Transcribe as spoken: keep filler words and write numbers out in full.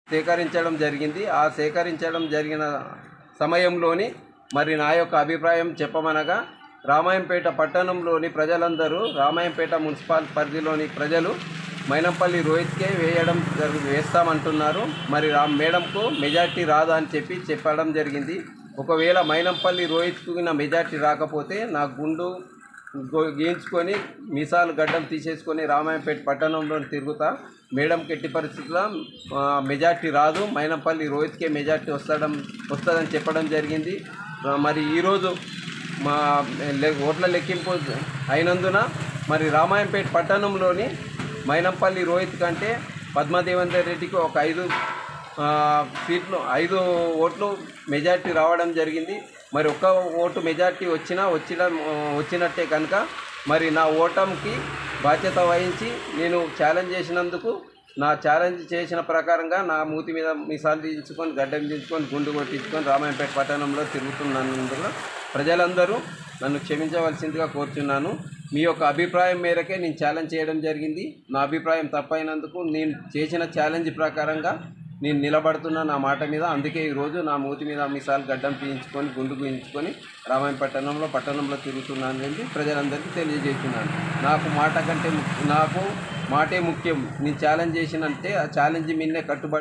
సేకరించడం జరిగింది. ఆ సేకరించడం జరిగిన సమయంలోని మరి నా యొక్క అభిప్రాయం చెప్పమనగా, రామాయంపేట పట్టణంలోని ప్రజలందరూ, రామాయంపేట మున్సిపల్ పరిధిలోని ప్రజలు మైనంపల్లి రోహిత్కే వేయడం జరుగు వేస్తామంటున్నారు. మరి రా మేడంకు మెజార్టీ రాదా అని చెప్పి చెప్పడం జరిగింది. ఒకవేళ మైనంపల్లి రోహిత్కు మెజార్టీ రాకపోతే నా గుండు గీయించుకొని మీసాలు గడ్డం తీసేసుకొని రామాయంపేట పట్టణంలో తిరుగుతా. మేడంకి ఎట్టి పరిస్థితుల్లో మెజార్టీ రాదు, మైనంపల్లి రోహిత్కే మెజార్టీ వస్తడం వస్తుందని చెప్పడం జరిగింది. మరి ఈరోజు మా ఓట్ల లెక్కింపు అయినందున మరి రామాయంపేట పట్టణంలోని మైనంపల్లి రోహిత్ కంటే పద్మదేవేందర్ రెడ్డికి ఒక ఐదు సీట్లు ఐదు ఓట్లు మెజార్టీ రావడం జరిగింది. మరి ఒక్క ఓటు మెజార్టీ వచ్చినా వచ్చిన వచ్చినట్టే కనుక మరి నా ఓటమికి బాధ్యత వహించి నేను ఛాలెంజ్ చేసినందుకు, నా ఛాలెంజ్ చేసిన ప్రకారంగా నా మూతి మీద మీసాలు దించుకొని గడ్డం దించుకొని గుండు కొట్టించుకొని రామాయంపేట పట్టణంలో తిరుగుతున్నందున ప్రజలందరూ నన్ను క్షమించవలసిందిగా కోరుచున్నాను. మీ యొక్క అభిప్రాయం మేరకే నేను ఛాలెంజ్ చేయడం జరిగింది. నా అభిప్రాయం తప్పైనందుకు నేను చేసిన ఛాలెంజ్ ప్రకారంగా నేను నిలబడుతున్నా నా మాట మీద. అందుకే ఈరోజు నా మూతి మీద మీసాలు గడ్డం పీయించుకొని గుండు పీయించుకొని రామాయం పట్టణంలో పట్టణంలో తిరుగుతున్నాను అని ప్రజలందరికీ తెలియజేస్తున్నాను. నాకు మాట కంటే నాకు మాటే ముఖ్యం. నేను ఛాలెంజ్ చేసినంటే ఆ ఛాలెంజ్ మీదనే కట్టుబడి